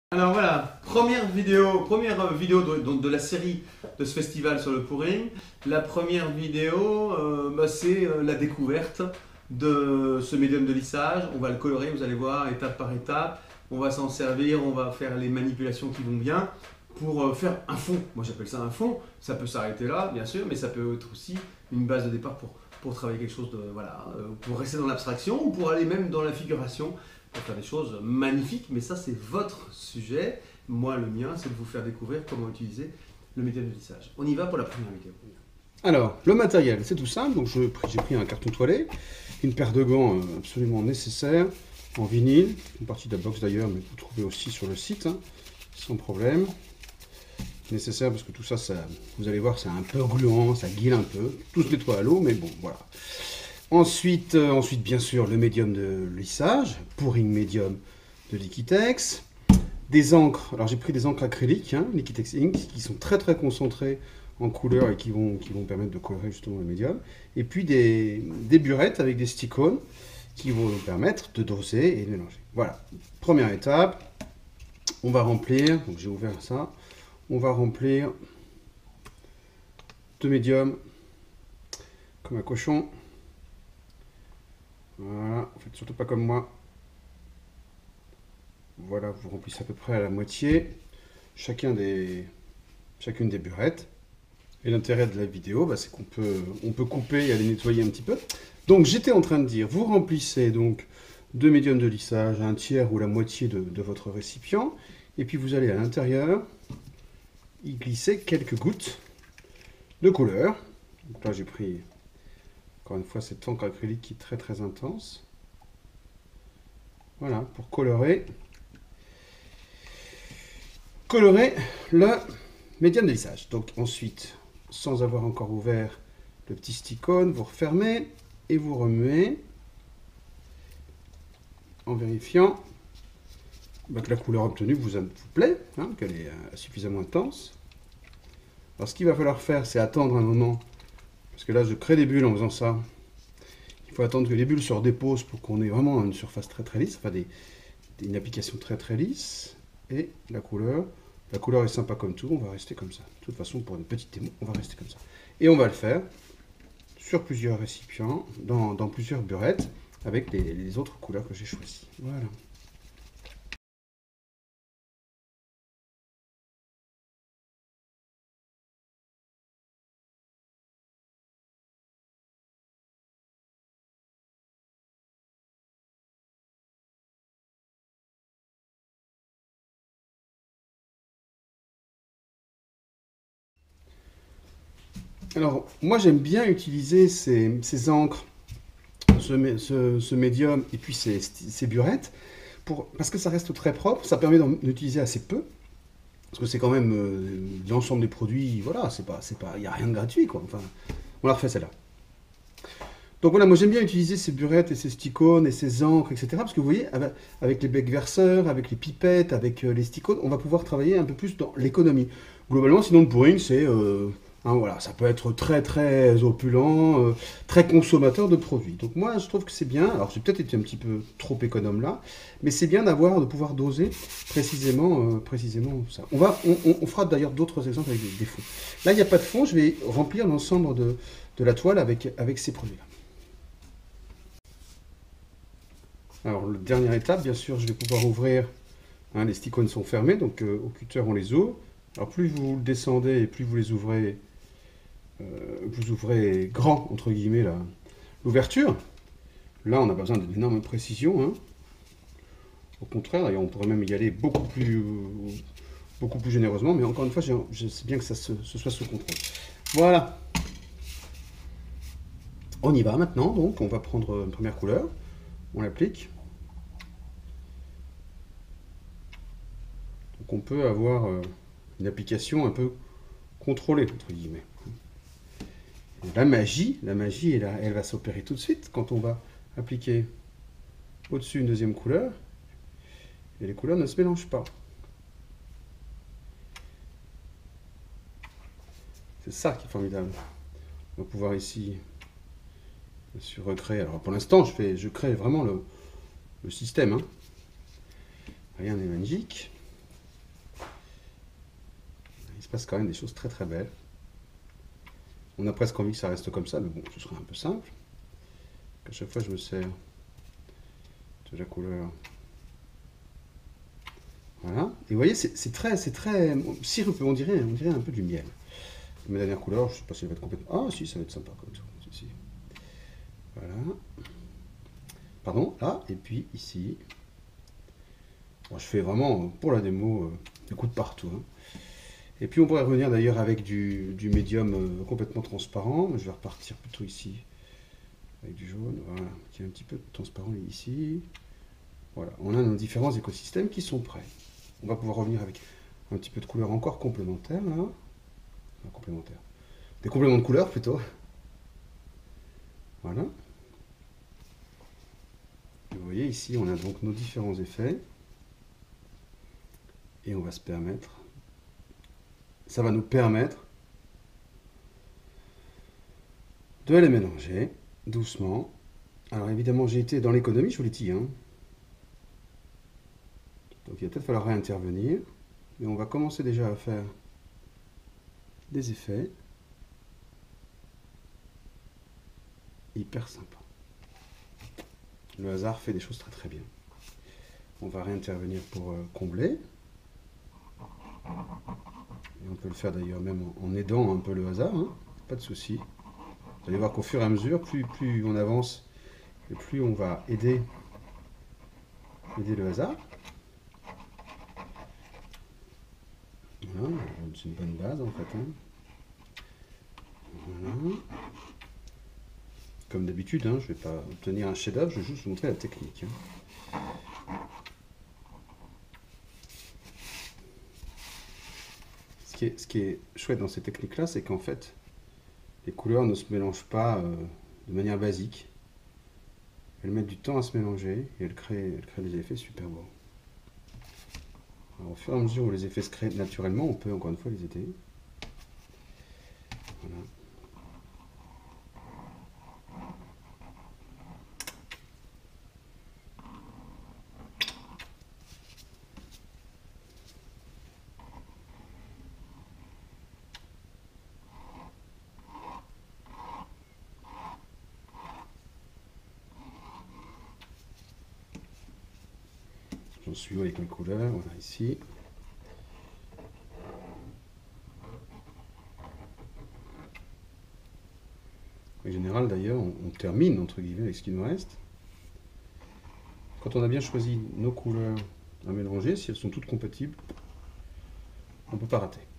Alors voilà, première vidéo de la série de ce festival sur le pouring. La première vidéo, c'est la découverte de ce médium de lissage. On va le colorer, vous allez voir, étape par étape. On va s'en servir, on va faire les manipulations qui vont bien pour faire un fond. Moi j'appelle ça un fond. Ça peut s'arrêter là, bien sûr, mais ça peut être aussi une base de départ pour travailler quelque chose de, voilà, pour rester dans l'abstraction ou pour aller même dans la figuration, pour faire des choses magnifiques, mais ça c'est votre sujet. Moi le mien c'est de vous faire découvrir comment utiliser le médium de lissage. On y va pour la première vidéo. Alors, le matériel, c'est tout simple. Donc, j'ai pris un carton toilé, une paire de gants absolument nécessaire, en vinyle, une partie de la box d'ailleurs, mais vous trouvez aussi sur le site, hein, sans problème. Nécessaire parce que tout ça, vous allez voir, c'est un peu gluant, ça guile un peu. Tout se nettoie à l'eau, mais bon, voilà. Ensuite, bien sûr, le médium de lissage, pouring médium de Liquitex. Des encres, alors j'ai pris des encres acryliques, hein, Liquitex Ink, qui sont très très concentrées en couleur et qui vont permettre de colorer justement le médium. Et puis des burettes avec des stick-on qui vont nous permettre de doser et de mélanger. Voilà, première étape, on va remplir, donc j'ai ouvert ça, on va remplir de médium comme un cochon. Voilà, faites surtout pas comme moi. Voilà, vous remplissez à peu près à la moitié chacune des burettes. Et l'intérêt de la vidéo, c'est qu'on peut couper et aller nettoyer un petit peu. Donc j'étais en train de dire, vous remplissez donc deux médiums de lissage, un tiers ou la moitié de votre récipient, et puis vous allez à l'intérieur y glisser quelques gouttes de couleur. Donc là j'ai pris encore une fois cette encre acrylique qui est très très intense. Voilà, pour colorer le médium de lissage. Donc ensuite, sans avoir encore ouvert le petit stick-on, vous refermez et vous remuez en vérifiant que la couleur obtenue vous plaît, hein, qu'elle est suffisamment intense. Alors ce qu'il va falloir faire, c'est attendre un moment, parce que là je crée des bulles en faisant ça. Il faut attendre que les bulles se redéposent pour qu'on ait vraiment une surface très très lisse, enfin une application très très lisse. Et la couleur est sympa comme tout, on va rester comme ça. De toute façon, pour une petite démo, on va rester comme ça. Et on va le faire sur plusieurs récipients, dans plusieurs burettes, avec les autres couleurs que j'ai choisies. Voilà. Alors, moi j'aime bien utiliser ces encres, ce médium et puis ces burettes, parce que ça reste très propre, ça permet d'en utiliser assez peu, parce que c'est quand même l'ensemble des produits, voilà, il n'y a rien de gratuit, quoi. Enfin, on la refait celle-là. Donc voilà, moi j'aime bien utiliser ces burettes et ces stick-on et ces encres, etc. Parce que vous voyez, avec les becs verseurs, avec les pipettes, avec les stick-on, on va pouvoir travailler un peu plus dans l'économie. Globalement, sinon le pouring, c'est... voilà, ça peut être très très opulent, très consommateur de produits. Donc moi je trouve que c'est bien, alors j'ai peut-être été un petit peu trop économe là, mais c'est bien de pouvoir doser précisément ça. On fera d'ailleurs d'autres exemples avec des fonds. Là il n'y a pas de fond, je vais remplir l'ensemble de la toile avec ces produits-là. Alors la dernière étape, bien sûr, je vais pouvoir ouvrir, hein, les stick-on sont fermés, donc au cutter on les ouvre. Alors plus vous le descendez et plus vous les ouvrez, vous ouvrez grand, entre guillemets, l'ouverture. Là, on n'a pas besoin d'une énorme précision, hein. Au contraire, d'ailleurs, on pourrait même y aller beaucoup plus généreusement, mais encore une fois, je sais bien que ça ce soit sous contrôle. Voilà. On y va maintenant, donc on va prendre une première couleur, on l'applique. Donc on peut avoir une application un peu contrôlée, entre guillemets. La magie, elle va s'opérer tout de suite quand on va appliquer au-dessus une deuxième couleur et les couleurs ne se mélangent pas. C'est ça qui est formidable. On va pouvoir ici bien sûr recréer. Alors pour l'instant, je crée vraiment le système, hein. Rien n'est magique. se passe quand même des choses très très belles. On a presque envie que ça reste comme ça, mais bon, ce serait un peu simple. À chaque fois, je me sers de la couleur. Voilà. Et vous voyez, c'est très sirupeux, on dirait un peu du miel. Ma dernière couleur, je ne sais pas si elle va être complètement... Ah si, ça va être sympa comme ça. Ici. Voilà. Pardon, là, et puis ici. Bon, je fais vraiment, pour la démo, des coups de partout. Hein. Et puis on pourrait revenir d'ailleurs avec du médium complètement transparent. Je vais repartir plutôt ici, avec du jaune. Voilà, qui est un petit peu transparent ici. Voilà, on a nos différents écosystèmes qui sont prêts. On va pouvoir revenir avec un petit peu de couleur encore complémentaire, là. Enfin, complémentaire. Des compléments de couleur plutôt. Voilà. Et vous voyez ici, on a donc nos différents effets. Et on va se permettre, ça va nous permettre de les mélanger doucement. Alors évidemment, j'ai été dans l'économie, je vous l'ai dit. Hein. Donc il va peut-être falloir réintervenir. Mais on va commencer déjà à faire des effets. Hyper sympa. Le hasard fait des choses très très bien. On va réintervenir pour combler. Et on peut le faire d'ailleurs même en aidant un peu le hasard, hein. Pas de souci. Vous allez voir qu'au fur et à mesure, plus on avance, et plus on va aider le hasard. Voilà, c'est une bonne base en fait. Hein. Voilà. Comme d'habitude, hein, je ne vais pas obtenir un chef-d'œuvre, je vais juste vous montrer la technique. Hein. Ce qui est chouette dans ces techniques-là, c'est qu'en fait, les couleurs ne se mélangent pas de manière basique. Elles mettent du temps à se mélanger et elles créent des effets super beaux. Alors, au fur et à mesure où les effets se créent naturellement, on peut encore une fois les aider. Voilà. J'en suis avec mes couleurs, voilà ici. En général d'ailleurs, on termine entre guillemets avec ce qui nous reste. Quand on a bien choisi nos couleurs à mélanger, si elles sont toutes compatibles, on ne peut pas rater.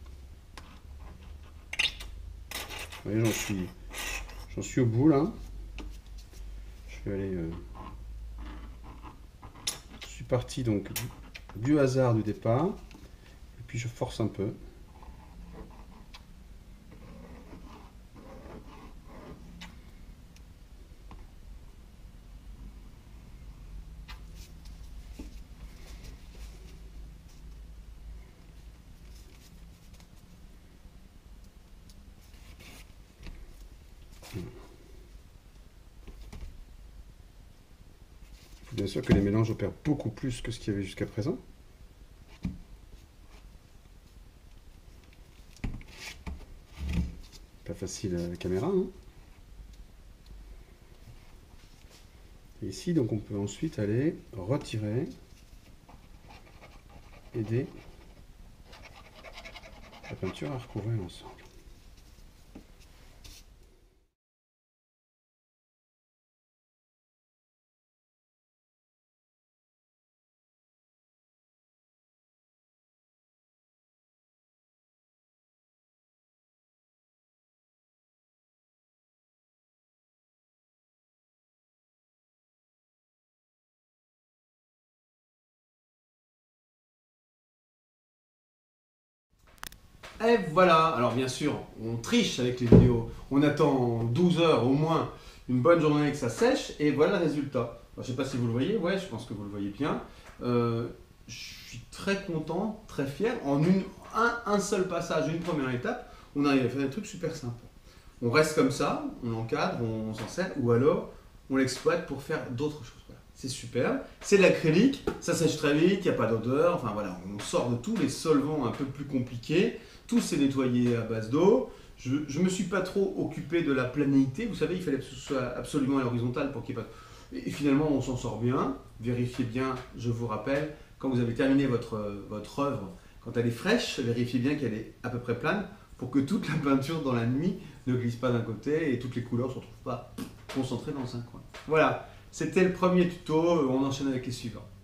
Vous voyez, j'en suis au bout là. Je vais aller... je suis parti donc du hasard du départ. Et puis je force un peu. Bien sûr que les mélanges opèrent beaucoup plus que ce qu'il y avait jusqu'à présent. Pas facile à la caméra. Hein. Et ici, donc, on peut ensuite aller retirer, aider la peinture à recouvrir l'ensemble. Et voilà, alors bien sûr, on triche avec les vidéos, on attend 12 heures au moins, une bonne journée que ça sèche, et voilà le résultat. Alors, je ne sais pas si vous le voyez, ouais, je pense que vous le voyez bien. Je suis très content, très fier. En un seul passage, une première étape, on arrive à faire des trucs super sympas. On reste comme ça, on encadre, on s'en sert, ou alors on l'exploite pour faire d'autres choses. Voilà. c'est super. C'est de l'acrylique, ça sèche très vite, il n'y a pas d'odeur. Enfin voilà, on sort de tous les solvants un peu plus compliqués. Tout c'est nettoyé à base d'eau. Je ne me suis pas trop occupé de la planéité. Vous savez, il fallait que ce soit absolument à l'horizontale pour qu'il n'y ait pas... Et finalement, on s'en sort bien. Vérifiez bien, je vous rappelle, quand vous avez terminé votre œuvre, quand elle est fraîche, vérifiez bien qu'elle est à peu près plane pour que toute la peinture dans la nuit ne glisse pas d'un côté et toutes les couleurs ne se retrouvent pas concentrées dans un coin. Voilà, c'était le premier tuto, on enchaîne avec les suivants.